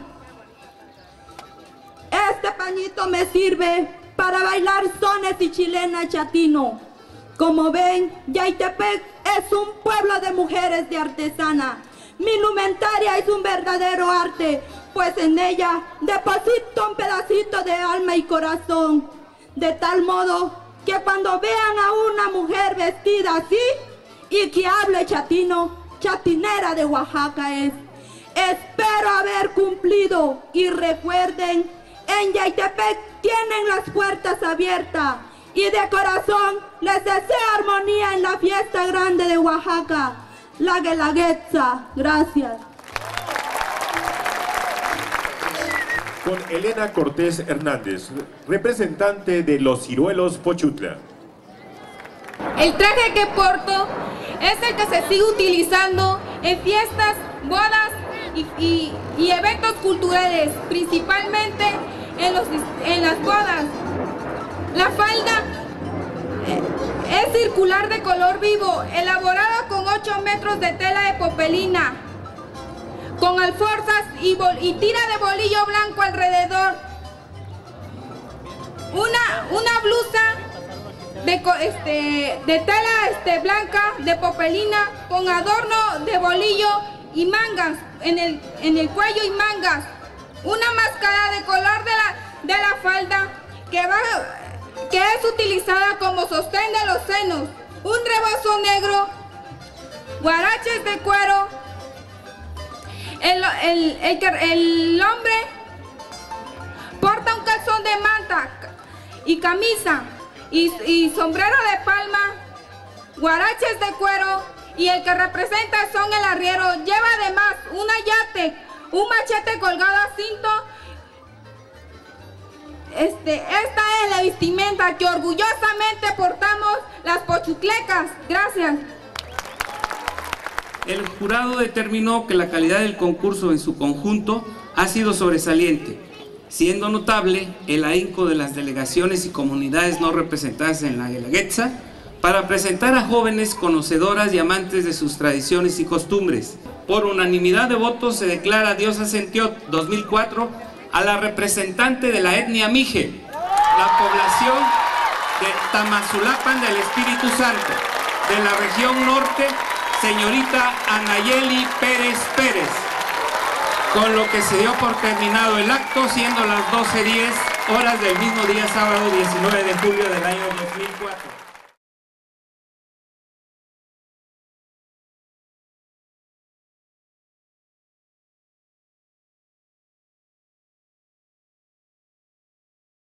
Este pañito me sirve para bailar sones y chilena chatino. Como ven, Yaitepec es un pueblo de mujeres de artesana. Mi indumentaria es un verdadero arte, pues en ella deposito un pedacito de alma y corazón. De tal modo que cuando vean a una mujer vestida así y que hable chatino, chatinera de Oaxaca es. Espero haber cumplido y recuerden, en Yaitepec tienen las puertas abiertas y de corazón les deseo armonía en la fiesta grande de Oaxaca, la Guelaguetza. Gracias. Con Elena Cortés Hernández, representante de los Ciruelos Pochutla. El traje que porto es el que se sigue utilizando en fiestas, bodas y, y, y eventos culturales, principalmente en, los, en las bodas. La falda es circular de color vivo, elaborada con ocho metros de tela de popelina, con alforzas y, bol, y tira de bolillo blanco alrededor. Una, una blusa de, este, de tela este, blanca de popelina con adorno de bolillo y mangas en el, en el cuello y mangas. Una máscara de color de la, de la falda que, va, que es utilizada como sostén de los senos. Un rebozo negro, guaraches de cuero. El, el, el, el hombre porta un calzón de manta y camisa y, y sombrero de palma, guaraches de cuero, y el que representa son el arriero. Lleva además una yate, un machete colgado a cinto Este, esta es la vestimenta que orgullosamente portamos las pochutlecas. Gracias. El jurado determinó que la calidad del concurso en su conjunto ha sido sobresaliente, siendo notable el ahínco de las delegaciones y comunidades no representadas en la Guelaguetza para presentar a jóvenes conocedoras y amantes de sus tradiciones y costumbres. Por unanimidad de votos se declara Diosa Sentiot dos mil cuatro a la representante de la etnia Mije, la población de Tamazulapan del Espíritu Santo, de la región norte, señorita Anayeli Pérez Pérez, con lo que se dio por terminado el acto, siendo las doce diez horas del mismo día sábado diecinueve de julio del año dos mil cuatro.